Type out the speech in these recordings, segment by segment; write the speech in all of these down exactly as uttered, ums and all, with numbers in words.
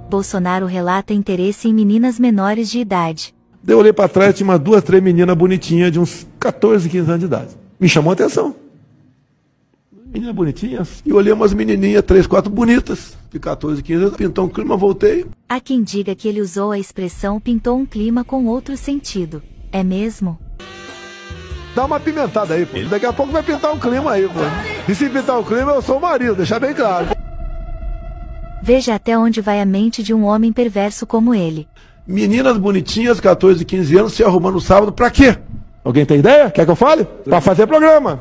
Bolsonaro relata interesse em meninas menores de idade. Eu olhei para trás, tinha umas duas, três meninas bonitinhas de uns quatorze, quinze anos de idade. Me chamou a atenção. Meninas bonitinhas. E olhei umas menininhas, três, quatro bonitas, de quatorze, quinze anos. Pintou um clima, voltei. Há quem diga que ele usou a expressão pintou um clima com outro sentido. É mesmo? Dá uma pimentada aí, pô. Daqui a pouco vai pintar um clima aí, pô. E se pintar um clima, eu sou o marido, deixar bem claro. Veja até onde vai a mente de um homem perverso como ele. Meninas bonitinhas, quatorze, quinze anos, se arrumando no sábado, pra quê? Alguém tem ideia? Quer que eu fale? Pra fazer programa.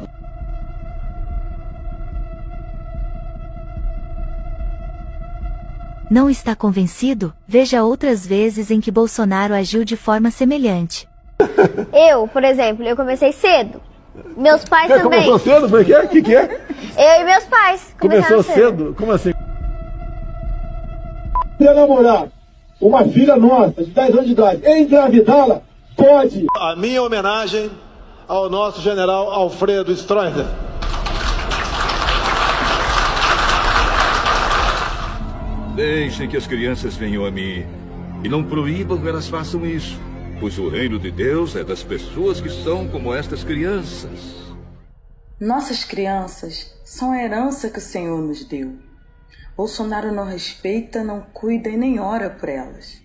Não está convencido? Veja outras vezes em que Bolsonaro agiu de forma semelhante. Eu, por exemplo, eu comecei cedo. Meus pais Você também. Começou cedo? Foi o que? O que, que é? Eu e meus pais. Começou cedo. cedo? Como assim? Se namorar uma filha nossa de dez anos de idade e engravidá-la, pode. A minha homenagem ao nosso general Alfredo Stroessner. Deixem que as crianças venham a mim e não proíbam que elas façam isso, pois o reino de Deus é das pessoas que são como estas crianças. Nossas crianças são a herança que o Senhor nos deu. Bolsonaro não respeita, não cuida e nem ora por elas.